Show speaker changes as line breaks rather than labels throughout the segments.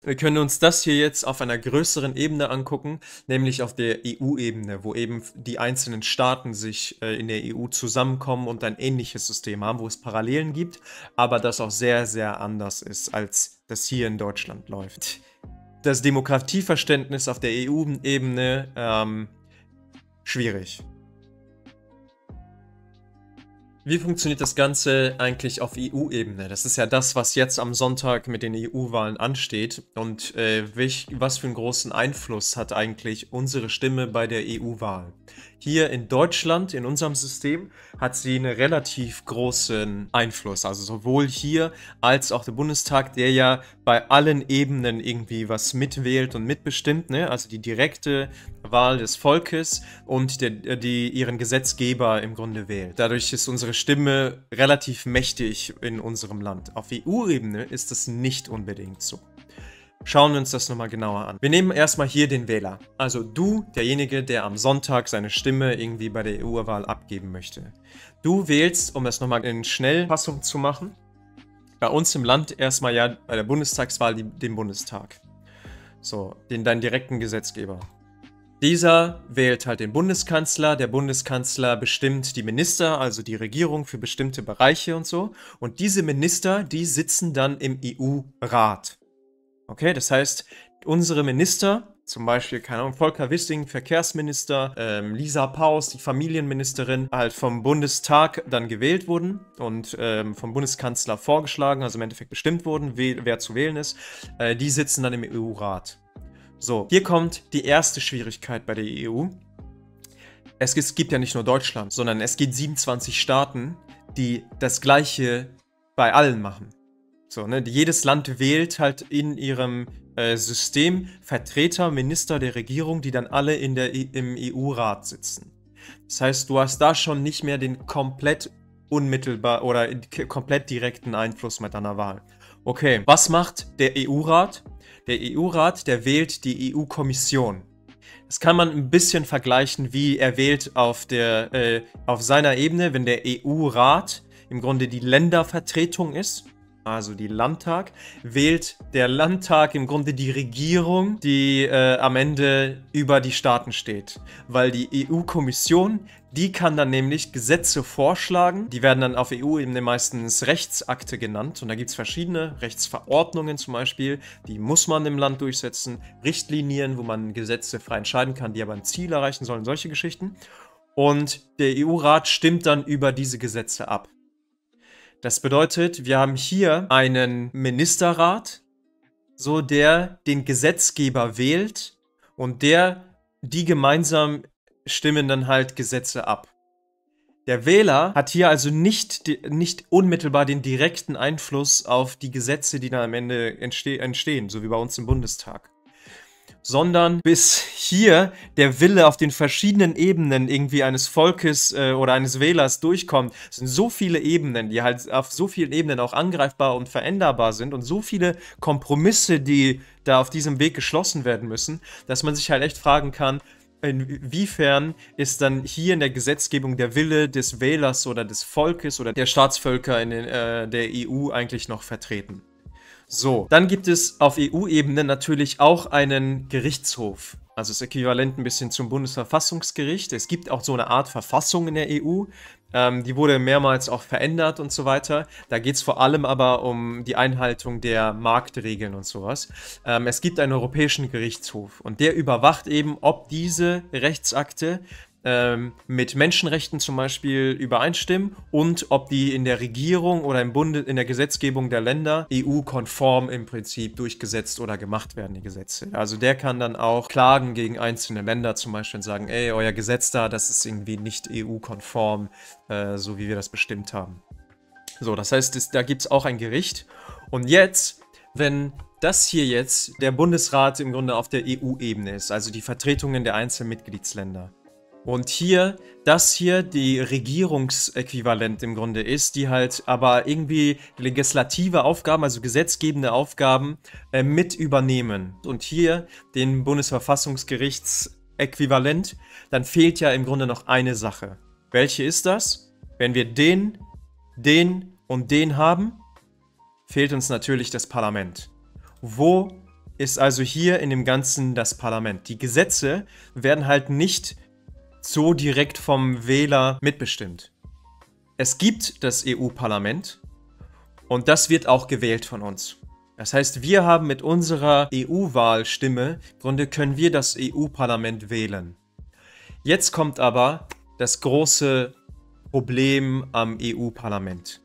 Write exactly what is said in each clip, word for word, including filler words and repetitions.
Wir können uns das hier jetzt auf einer größeren Ebene angucken, nämlich auf der E U-Ebene, wo eben die einzelnen Staaten sich äh, in der E U zusammenkommen und ein ähnliches System haben, wo es Parallelen gibt, aber das auch sehr, sehr anders ist, als das hier in Deutschland läuft. Das Demokratieverständnis auf der E U-Ebene, ähm, schwierig. Wie funktioniert das Ganze eigentlich auf E U-Ebene? Das ist ja das, was jetzt am Sonntag mit den E U-Wahlen ansteht. Und äh, welch, was für einen großen Einfluss hat eigentlich unsere Stimme bei der E U-Wahl? Hier in Deutschland, in unserem System, hat sie einen relativ großen Einfluss. Also sowohl hier als auch der Bundestag, der ja bei allen Ebenen irgendwie was mitwählt und mitbestimmt, ne? Also die direkte Wahl des Volkes und der, die ihren Gesetzgeber im Grunde wählt. Dadurch ist unsere Stimme relativ mächtig in unserem Land. Auf E U-Ebene ist das nicht unbedingt so. Schauen wir uns das nochmal genauer an. Wir nehmen erstmal hier den Wähler. Also du, derjenige, der am Sonntag seine Stimme irgendwie bei der E U-Wahl abgeben möchte. Du wählst, um das nochmal in Schnellfassung zu machen, bei uns im Land erstmal ja bei der Bundestagswahl die, den Bundestag. So, den deinen direkten Gesetzgeber. Dieser wählt halt den Bundeskanzler, der Bundeskanzler bestimmt die Minister, also die Regierung für bestimmte Bereiche und so. Und diese Minister, die sitzen dann im E U-Rat. Okay, das heißt, unsere Minister, zum Beispiel, keine Ahnung, Volker Wissing, Verkehrsminister, ähm, Lisa Paus, die Familienministerin, halt vom Bundestag dann gewählt wurden und ähm, vom Bundeskanzler vorgeschlagen, also im Endeffekt bestimmt wurden, wer zu wählen ist, äh, die sitzen dann im E U-Rat. So, hier kommt die erste Schwierigkeit bei der E U. Es gibt ja nicht nur Deutschland, sondern es gibt siebenundzwanzig Staaten, die das Gleiche bei allen machen. So, ne? Jedes Land wählt halt in ihrem äh, System Vertreter, Minister der Regierung, die dann alle in der, im E U-Rat sitzen. Das heißt, du hast da schon nicht mehr den komplett unmittelbar oder komplett direkten Einfluss mit deiner Wahl. Okay, was macht der E U-Rat? Der E U-Rat, der wählt die E U-Kommission. Das kann man ein bisschen vergleichen, wie er wählt auf, der, äh, auf seiner Ebene, wenn der E U-Rat im Grunde die Ländervertretung ist. Also die Landtag, wählt der Landtag im Grunde die Regierung, die äh, am Ende über die Staaten steht. Weil die E U-Kommission, die kann dann nämlich Gesetze vorschlagen. Die werden dann auf E U-Ebene meistens Rechtsakte genannt. Und da gibt es verschiedene Rechtsverordnungen zum Beispiel. Die muss man im Land durchsetzen. Richtlinien, wo man Gesetze frei entscheiden kann, die aber ein Ziel erreichen sollen. Solche Geschichten. Und der E U-Rat stimmt dann über diese Gesetze ab. Das bedeutet, wir haben hier einen Ministerrat, so der den Gesetzgeber wählt und der, die gemeinsam stimmen dann halt Gesetze ab. Der Wähler hat hier also nicht, nicht unmittelbar den direkten Einfluss auf die Gesetze, die dann am Ende entste- entstehen, so wie bei uns im Bundestag. Sondern bis hier der Wille auf den verschiedenen Ebenen irgendwie eines Volkes äh, oder eines Wählers durchkommt. Es sind so viele Ebenen, die halt auf so vielen Ebenen auch angreifbar und veränderbar sind und so viele Kompromisse, die da auf diesem Weg geschlossen werden müssen, dass man sich halt echt fragen kann, inwiefern ist dann hier in der Gesetzgebung der Wille des Wählers oder des Volkes oder der Staatsvölker in den, äh, der E U eigentlich noch vertreten. So, dann gibt es auf E U-Ebene natürlich auch einen Gerichtshof. Also das Äquivalent ein bisschen zum Bundesverfassungsgericht. Es gibt auch so eine Art Verfassung in der E U. Ähm, die wurde mehrmals auch verändert und so weiter. Da geht es vor allem aber um die Einhaltung der Marktregeln und sowas. Ähm, es gibt einen Europäischen Gerichtshof und der überwacht eben, ob diese Rechtsakte ähm, mit Menschenrechten zum Beispiel übereinstimmen und ob die in der Regierung oder im Bunde, in der Gesetzgebung der Länder E U-konform im Prinzip durchgesetzt oder gemacht werden, die Gesetze. Also der kann dann auch klagen gegen einzelne Länder zum Beispiel und sagen, ey, euer Gesetz da, das ist irgendwie nicht E U-konform, äh, so wie wir das bestimmt haben. So, das heißt, das, da gibt es auch ein Gericht. Und jetzt, wenn das hier jetzt der Bundesrat im Grunde auf der E U-Ebene ist, also die Vertretungen der einzelnen Mitgliedsländer, und hier, das hier die Regierungsäquivalent im Grunde ist, die halt aber irgendwie legislative Aufgaben, also gesetzgebende Aufgaben äh, mit übernehmen. Und hier den Bundesverfassungsgerichtsäquivalent, dann fehlt ja im Grunde noch eine Sache. Welche ist das? Wenn wir den, den und den haben, fehlt uns natürlich das Parlament. Wo ist also hier in dem Ganzen das Parlament. Die Gesetze werden halt nicht so direkt vom Wähler mitbestimmt. Es gibt das E U-Parlament und das wird auch gewählt von uns. Das heißt, wir haben mit unserer E U-Wahlstimme, im Grunde können wir das E U-Parlament wählen. Jetzt kommt aber das große Problem am E U-Parlament.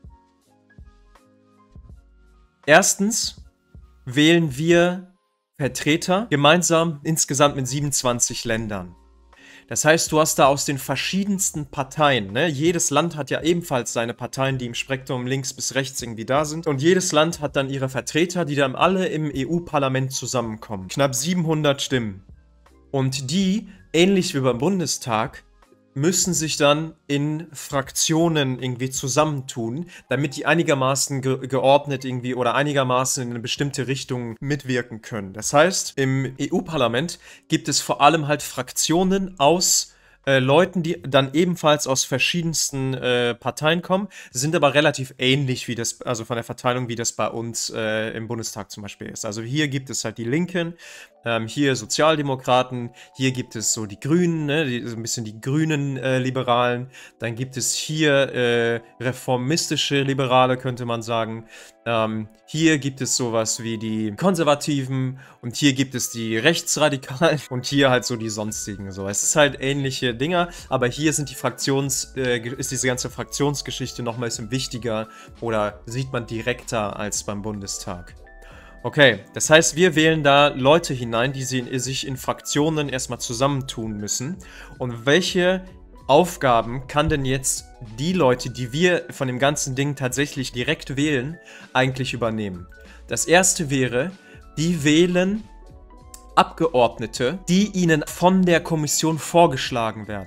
Erstens wählen wir Vertreter gemeinsam insgesamt mit siebenundzwanzig Ländern. Das heißt, du hast da aus den verschiedensten Parteien, ne? Jedes Land hat ja ebenfalls seine Parteien, die im Spektrum links bis rechts irgendwie da sind. Und jedes Land hat dann ihre Vertreter, die dann alle im E U-Parlament zusammenkommen. Knapp siebenhundert Stimmen. Und die, ähnlich wie beim Bundestag, müssen sich dann in Fraktionen irgendwie zusammentun, damit die einigermaßen ge geordnet irgendwie oder einigermaßen in eine bestimmte Richtung mitwirken können. Das heißt, im E U-Parlament gibt es vor allem halt Fraktionen aus äh, Leuten, die dann ebenfalls aus verschiedensten äh, Parteien kommen, sind aber relativ ähnlich wie das, also von der Verteilung, wie das bei uns äh, im Bundestag zum Beispiel ist. Also hier gibt es halt die Linken, Ähm, hier Sozialdemokraten, hier gibt es so die Grünen, ne, die, so ein bisschen die grünen äh, Liberalen, dann gibt es hier äh, reformistische Liberale, könnte man sagen, ähm, hier gibt es sowas wie die Konservativen und hier gibt es die Rechtsradikalen und hier halt so die sonstigen, so. Es ist halt ähnliche Dinger, aber hier sind die Fraktions, äh, ist diese ganze Fraktionsgeschichte noch mal ein bisschen wichtiger oder sieht man direkter als beim Bundestag. Okay, das heißt, wir wählen da Leute hinein, die sie, sich in Fraktionen erstmal zusammentun müssen. Und welche Aufgaben kann denn jetzt die Leute, die wir von dem ganzen Ding tatsächlich direkt wählen, eigentlich übernehmen? Das erste wäre, die wählen Abgeordnete, die ihnen von der Kommission vorgeschlagen werden.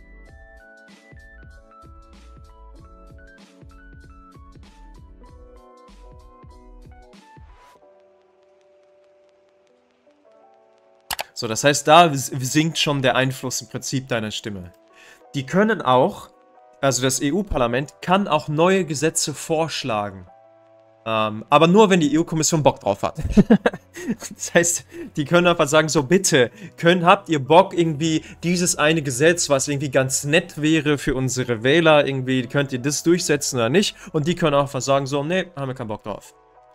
So, das heißt, da sinkt schon der Einfluss im Prinzip deiner Stimme. Die können auch, also das E U-Parlament kann auch neue Gesetze vorschlagen. Ähm, aber nur, wenn die E U-Kommission Bock drauf hat. Das heißt, die können einfach sagen, so bitte, können, habt ihr Bock irgendwie dieses eine Gesetz, was irgendwie ganz nett wäre für unsere Wähler, irgendwie könnt ihr das durchsetzen oder nicht? Und die können auch einfach sagen, so, nee, haben wir keinen Bock drauf.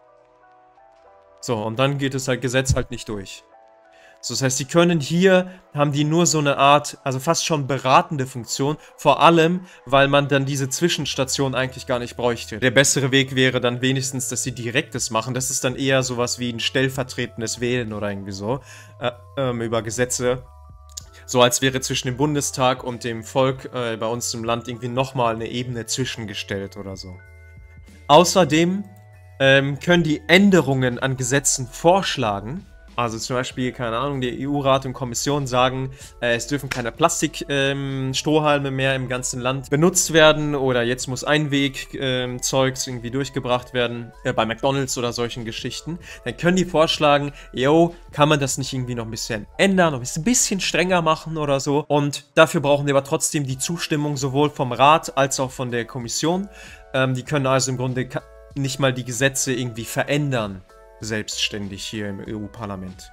So, und dann geht das halt Gesetz halt nicht durch. So, das heißt, die können hier, haben die nur so eine Art, also fast schon beratende Funktion, vor allem, weil man dann diese Zwischenstation eigentlich gar nicht bräuchte. Der bessere Weg wäre dann wenigstens, dass sie direktes machen. Das ist dann eher sowas wie ein stellvertretendes Wählen oder irgendwie so, äh, ähm, über Gesetze. So als wäre zwischen dem Bundestag und dem Volk äh, bei uns im Land irgendwie nochmal eine Ebene zwischengestellt oder so. Außerdem ähm, können die Änderungen an Gesetzen vorschlagen. Also zum Beispiel, keine Ahnung, der E U-Rat und Kommission sagen, äh, es dürfen keine Plastikstrohhalme ähm, mehr im ganzen Land benutzt werden oder jetzt muss Einwegzeugs ähm, irgendwie durchgebracht werden, äh, bei McDonald's oder solchen Geschichten. Dann können die vorschlagen, yo, kann man das nicht irgendwie noch ein bisschen ändern, noch ein bisschen strenger machen oder so. Und dafür brauchen wir aber trotzdem die Zustimmung sowohl vom Rat als auch von der Kommission. Ähm, die können also im Grunde nicht mal die Gesetze irgendwie verändern. Selbstständig hier im E U-Parlament.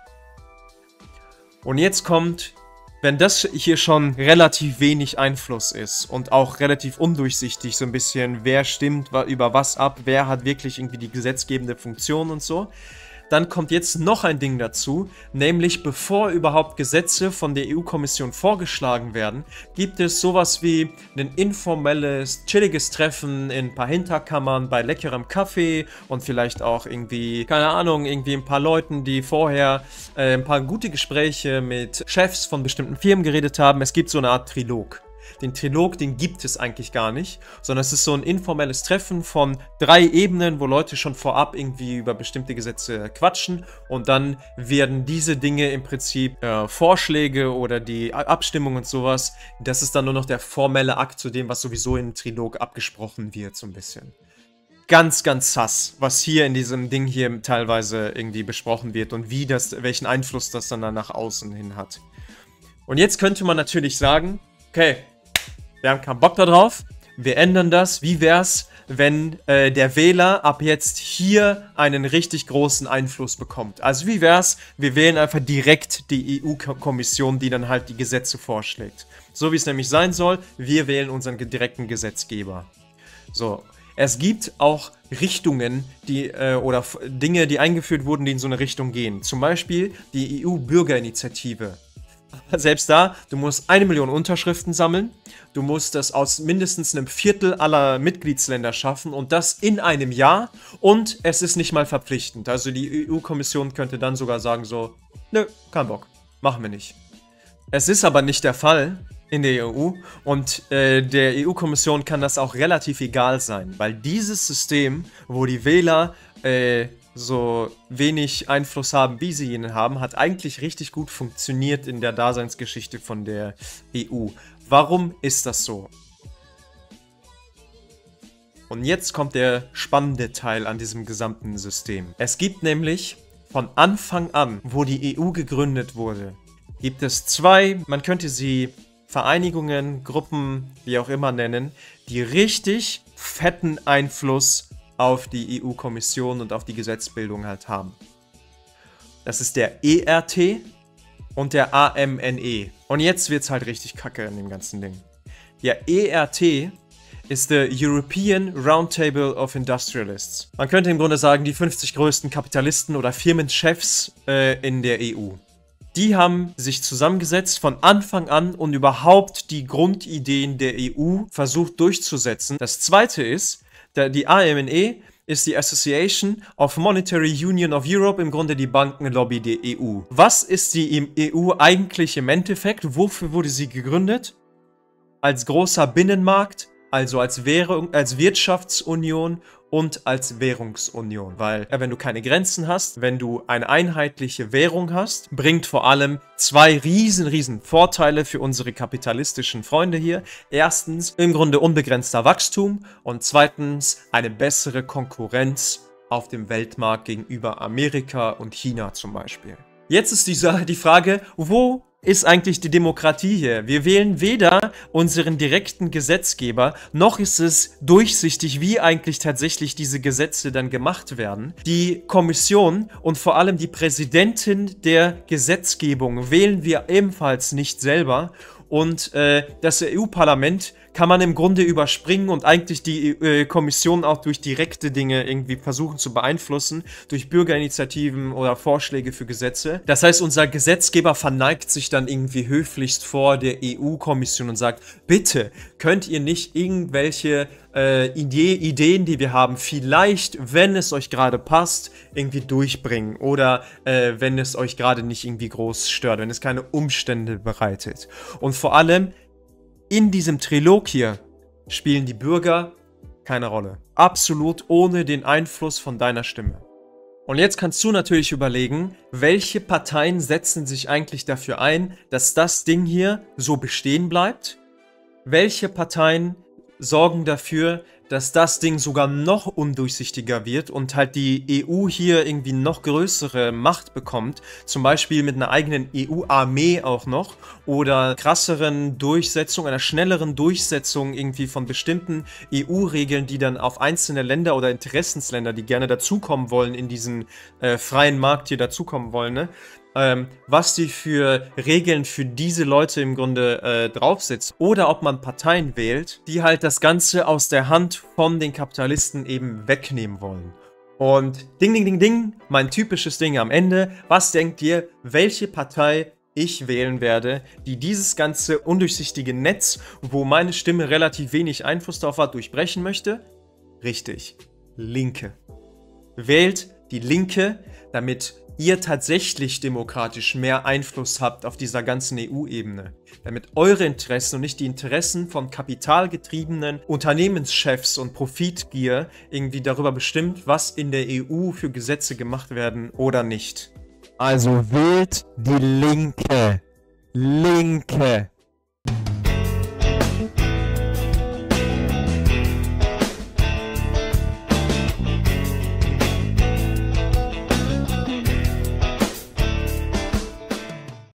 Und jetzt kommt, wenn das hier schon relativ wenig Einfluss ist und auch relativ undurchsichtig, so ein bisschen, wer stimmt über was ab, wer hat wirklich irgendwie die gesetzgebende Funktion und so, dann kommt jetzt noch ein Ding dazu, nämlich bevor überhaupt Gesetze von der E U-Kommission vorgeschlagen werden, gibt es sowas wie ein informelles, chilliges Treffen in ein paar Hinterkammern bei leckerem Kaffee und vielleicht auch irgendwie, keine Ahnung, irgendwie ein paar Leuten, die vorher äh, ein paar gute Gespräche mit Chefs von bestimmten Firmen geredet haben. Es gibt so eine Art Trilog. Den Trilog, den gibt es eigentlich gar nicht, sondern es ist so ein informelles Treffen von drei Ebenen, wo Leute schon vorab irgendwie über bestimmte Gesetze quatschen und dann werden diese Dinge im Prinzip äh, Vorschläge oder die Abstimmung und sowas, das ist dann nur noch der formelle Akt zu dem, was sowieso im Trilog abgesprochen wird, so ein bisschen. Ganz, ganz sass, was hier in diesem Ding hier teilweise irgendwie besprochen wird und wie das, welchen Einfluss das dann, dann nach außen hin hat. Und jetzt könnte man natürlich sagen, okay, wir haben keinen Bock da drauf, wir ändern das. Wie wär's, wenn äh, der Wähler ab jetzt hier einen richtig großen Einfluss bekommt. Also wie wär's, wir wählen einfach direkt die E U-Kommission, die dann halt die Gesetze vorschlägt. So wie es nämlich sein soll, wir wählen unseren direkten Gesetzgeber. So, es gibt auch Richtungen, die äh, oder Dinge, die eingeführt wurden, die in so eine Richtung gehen. Zum Beispiel die E U-Bürgerinitiative. Selbst da, du musst eine Million Unterschriften sammeln, du musst das aus mindestens einem Viertel aller Mitgliedsländer schaffen und das in einem Jahr und es ist nicht mal verpflichtend. Also die E U-Kommission könnte dann sogar sagen so, nö, kein Bock, machen wir nicht. Es ist aber nicht der Fall in der E U und äh, der E U-Kommission kann das auch relativ egal sein, weil dieses System, wo die Wähler äh, so wenig Einfluss haben, wie sie ihn haben, hat eigentlich richtig gut funktioniert in der Daseinsgeschichte von der E U. Warum ist das so? Und jetzt kommt der spannende Teil an diesem gesamten System. Es gibt nämlich von Anfang an, wo die E U gegründet wurde, gibt es zwei, man könnte sie Vereinigungen, Gruppen, wie auch immer nennen, die richtig fetten Einfluss auf die E U-Kommission und auf die Gesetzbildung halt haben. Das ist der E R T und der A M N E. Und jetzt wird's halt richtig kacke in dem ganzen Ding. Der E R T ist der European Roundtable of Industrialists. Man könnte im Grunde sagen, die fünfzig größten Kapitalisten oder Firmenchefs äh, in der E U. Die haben sich zusammengesetzt von Anfang an und überhaupt die Grundideen der E U versucht durchzusetzen. Das zweite ist, die A M N E ist die Association of Monetary Union of Europe, im Grunde die Bankenlobby der E U. Was ist die E U eigentlich im Endeffekt? Wofür wurde sie gegründet? Als großer Binnenmarkt, also als Währung, als Wirtschaftsunion und als Währungsunion. Weil, ja, wenn du keine Grenzen hast, wenn du eine einheitliche Währung hast, bringt vor allem zwei riesen, riesen Vorteile für unsere kapitalistischen Freunde hier. Erstens, im Grunde unbegrenzter Wachstum und zweitens, eine bessere Konkurrenz auf dem Weltmarkt gegenüber Amerika und China zum Beispiel. Jetzt ist die, die Frage, wo ist eigentlich die Demokratie hier? Wir wählen weder unseren direkten Gesetzgeber, noch ist es durchsichtig, wie eigentlich tatsächlich diese Gesetze dann gemacht werden. Die Kommission und vor allem die Präsidentin der Gesetzgebung wählen wir ebenfalls nicht selber. Und äh, das E U-Parlament kann man im Grunde überspringen und eigentlich die äh, Kommission auch durch direkte Dinge irgendwie versuchen zu beeinflussen, durch Bürgerinitiativen oder Vorschläge für Gesetze. Das heißt, unser Gesetzgeber verneigt sich dann irgendwie höflichst vor der E U-Kommission und sagt, bitte, könnt ihr nicht irgendwelche äh, Idee, Ideen, die wir haben, vielleicht, wenn es euch gerade passt, irgendwie durchbringen oder äh, wenn es euch gerade nicht irgendwie groß stört, wenn es keine Umstände bereitet. Und vor allem, in diesem Trilog hier spielen die Bürger keine Rolle. Absolut ohne den Einfluss von deiner Stimme. Und jetzt kannst du natürlich überlegen, welche Parteien setzen sich eigentlich dafür ein, dass das Ding hier so bestehen bleibt? Welche Parteien sorgen dafür, dass das Ding sogar noch undurchsichtiger wird und halt die E U hier irgendwie noch größere Macht bekommt, zum Beispiel mit einer eigenen E U-Armee auch noch oder krasseren Durchsetzung, einer schnelleren Durchsetzung irgendwie von bestimmten E U-Regeln, die dann auf einzelne Länder oder Interessensländer, die gerne dazukommen wollen, in diesen äh, freien Markt hier dazukommen wollen, ne? Ähm, was die für Regeln für diese Leute im Grunde äh, draufsetzt. Oder ob man Parteien wählt, die halt das Ganze aus der Hand von den Kapitalisten eben wegnehmen wollen. Und ding, ding, ding, ding, mein typisches Ding am Ende. Was denkt ihr, welche Partei ich wählen werde, die dieses ganze undurchsichtige Netz, wo meine Stimme relativ wenig Einfluss darauf hat, durchbrechen möchte? Richtig, Linke. Wählt die Linke, damit ihr tatsächlich demokratisch mehr Einfluss habt auf dieser ganzen E U-Ebene. Damit eure Interessen und nicht die Interessen von kapitalgetriebenen Unternehmenschefs und Profitgier irgendwie darüber bestimmt, was in der E U für Gesetze gemacht werden oder nicht.
Also wählt die Linke. Linke.